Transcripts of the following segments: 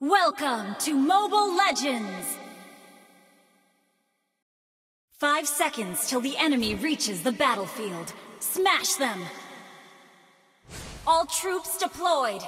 Welcome to Mobile Legends! 5 seconds till the enemy reaches the battlefield. Smash them! All troops deployed!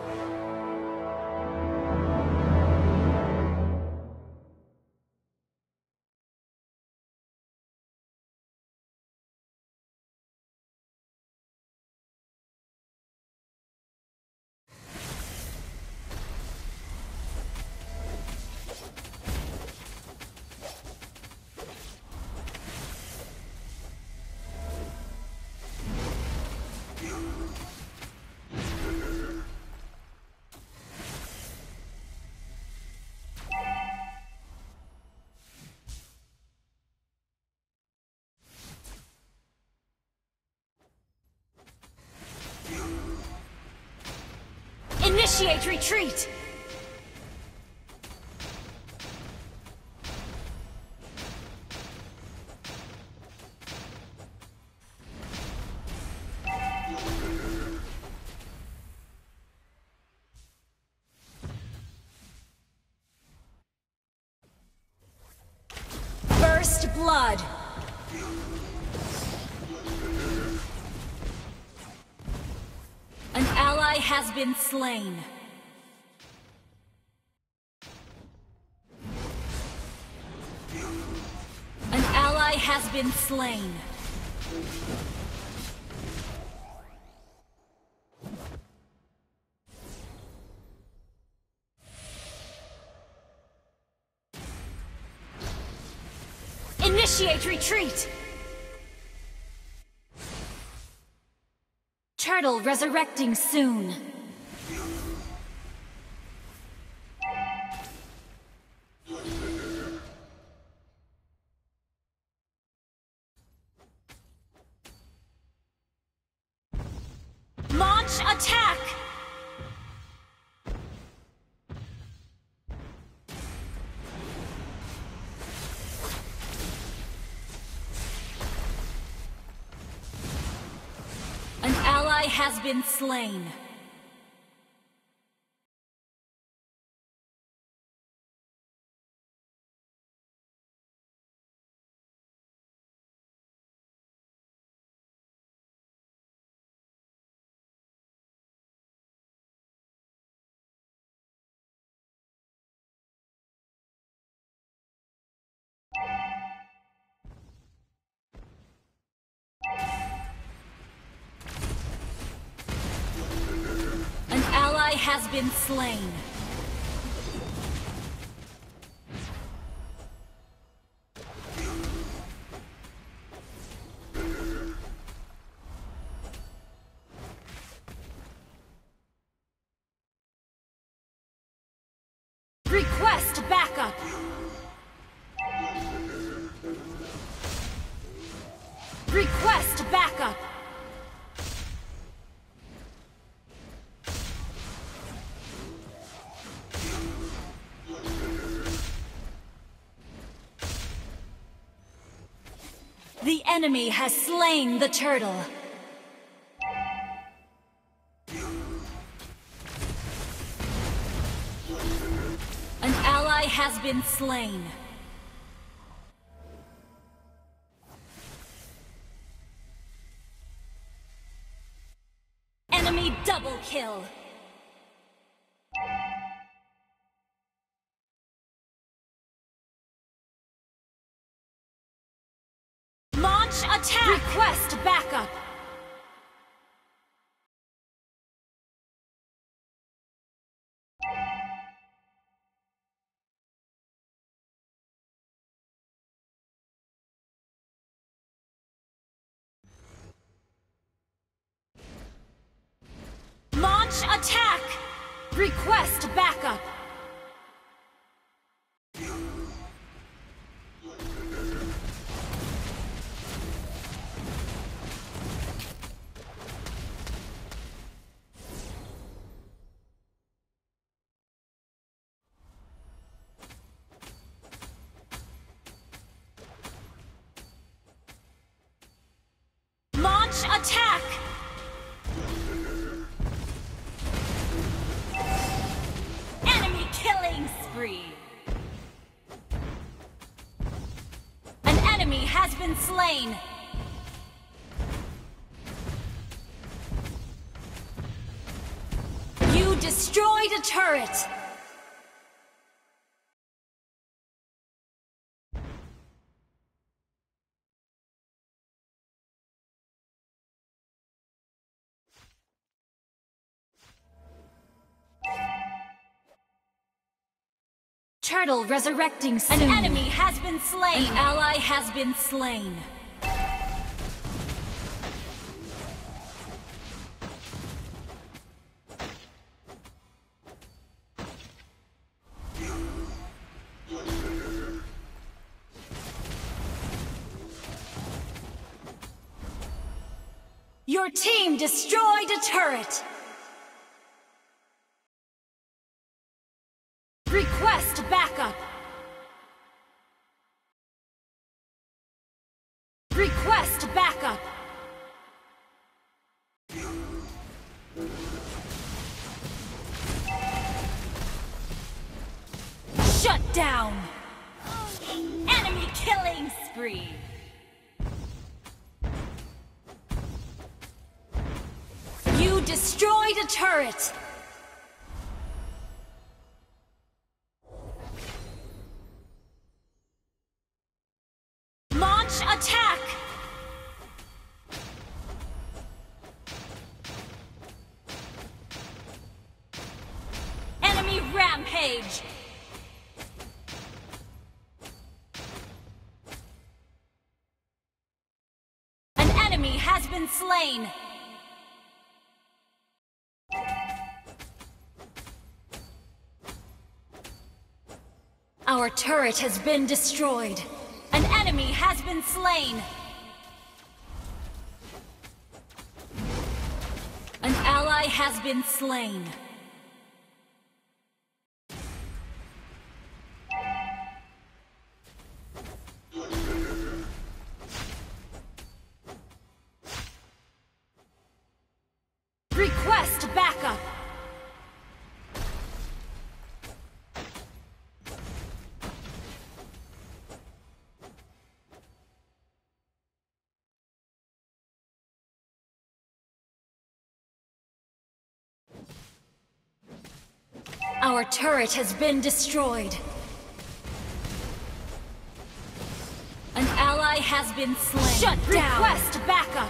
Initiate retreat! First blood! An ally has been slain. An ally has been slain. Initiate retreat! Turtle resurrecting soon. Launch attack! An ally has been slain. An ally has been slain. Request backup! Request backup! The enemy has slain the turtle. An ally has been slain. Enemy double kill. Launch attack! Request backup! Launch attack! Request backup! Launch attack! Enemy spree. An enemy has been slain. You destroyed a turret. Turtle resurrecting soon. An enemy has been slain. An ally has been slain. Your team destroyed a turret. Request backup. Request backup. Shut down. Enemy killing spree. You destroyed a turret. Attack! Enemy rampage! An enemy has been slain! Our turret has been destroyed. An enemy has been slain! An ally has been slain. Request backup! Our turret has been destroyed. An ally has been slain. Shut down! Request backup!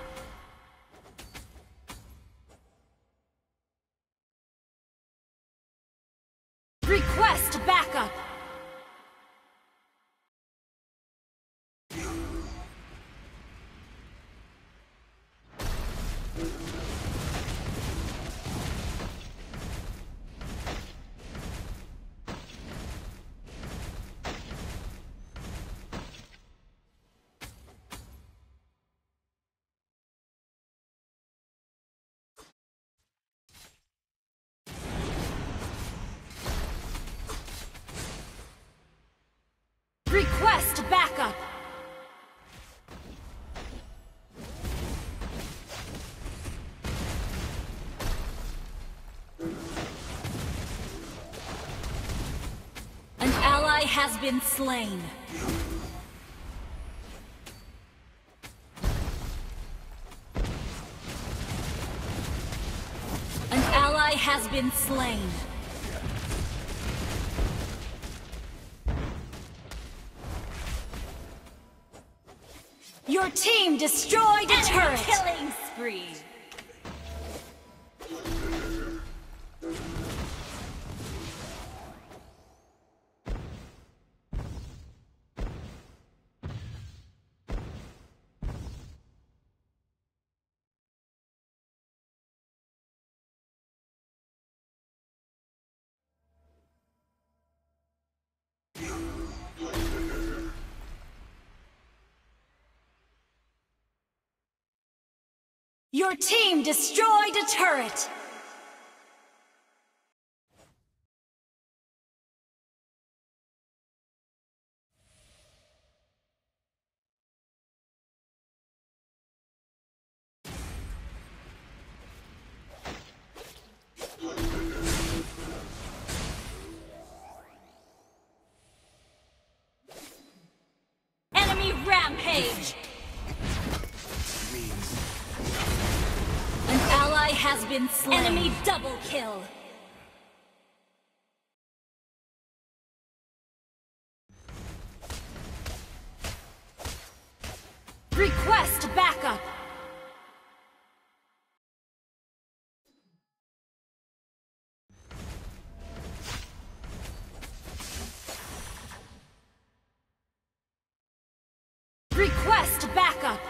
Request backup! Request backup! An ally has been slain. An ally has been slain. Your team destroyed a turret! Killing spree! Your team destroyed a turret! slain. Enemy double kill. Request backup. Request backup.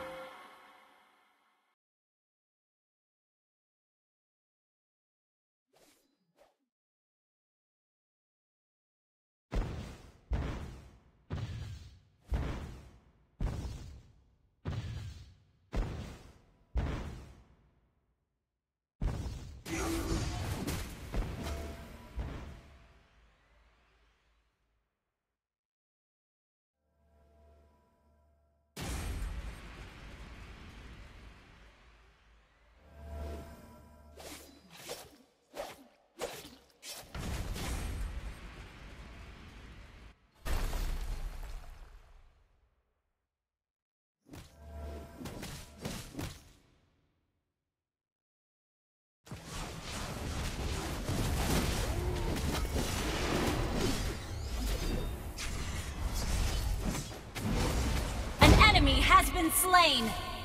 Enemy has been slain.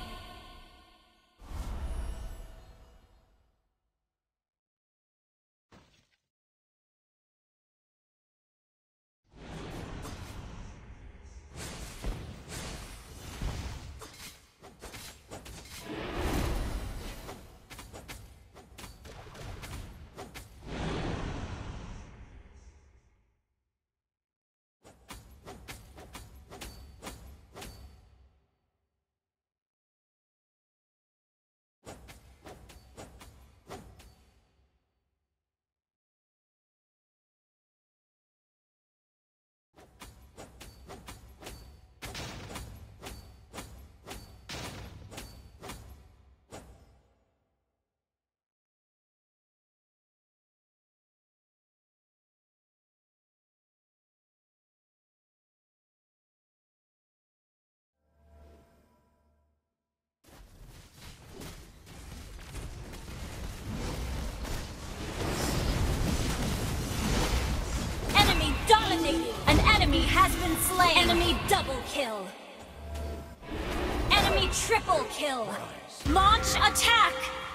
An enemy has been slain. Enemy double kill. Enemy triple kill. Launch attack.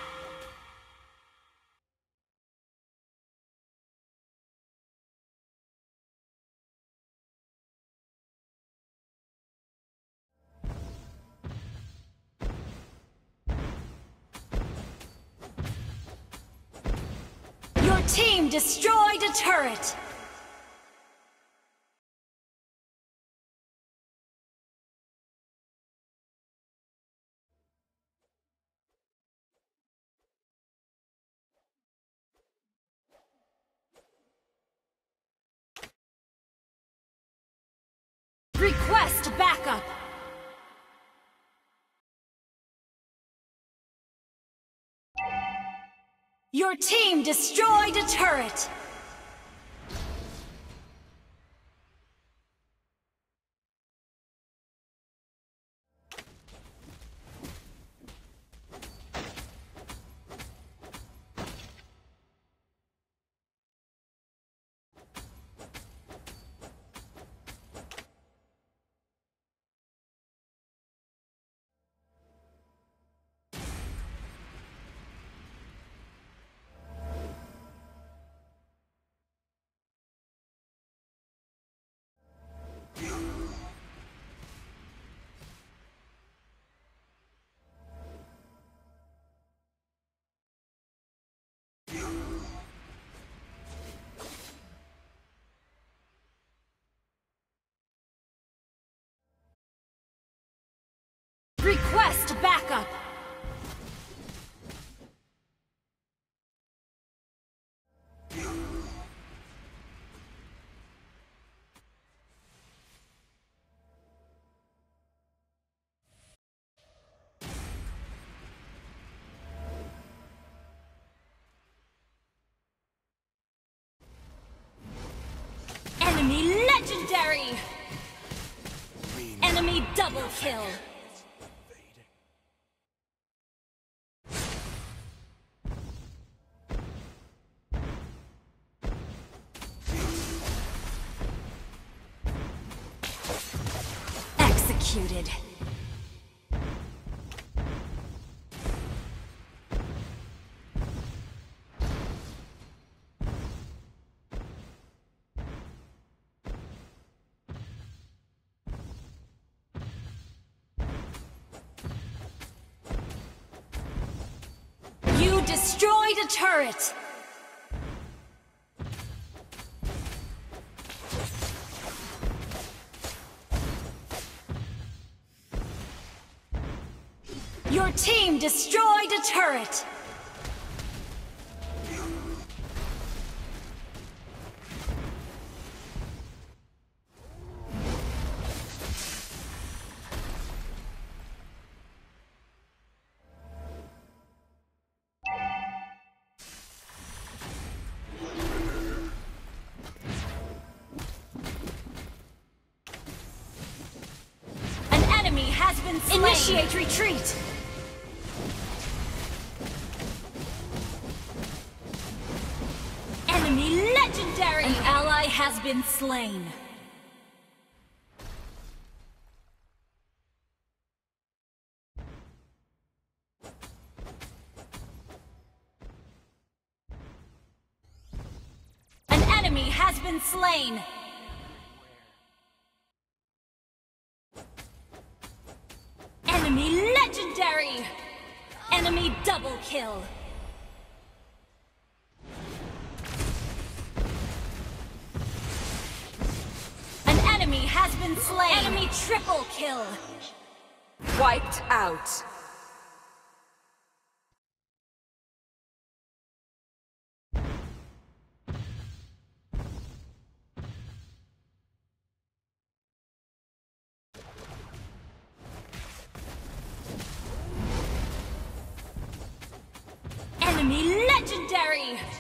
Your team destroyed a turret. Request backup! Your team destroyed a turret! Request backup! Enemy legendary! Enemy double kill! executed. You destroyed a turret! Your team destroyed a turret! An enemy has been slain! Initiate retreat! Enemy legendary! An ally has been slain. An enemy has been slain. Enemy legendary! Enemy double kill. Enemy has been slain! Enemy triple kill! Wiped out. Enemy legendary!